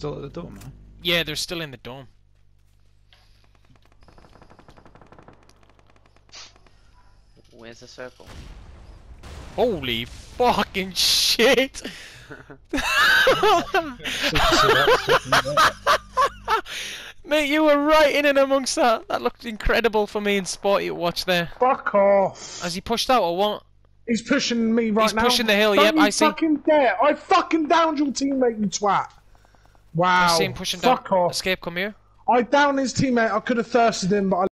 still at the door, man? Yeah, they're still in the dome. Where's the circle? Holy fucking shit! Mate, you were right in and amongst that. That looked incredible for me and Sporty to watch there. Fuck off. Has he pushed out or what? He's pushing me right now. He's pushing the hill, Don't yep, you I see. fucking dare. I fucking downed your teammate, you twat. Wow. I see him pushing down. Fuck off. Escape, come here. I downed his teammate. I could have thirsted him, but I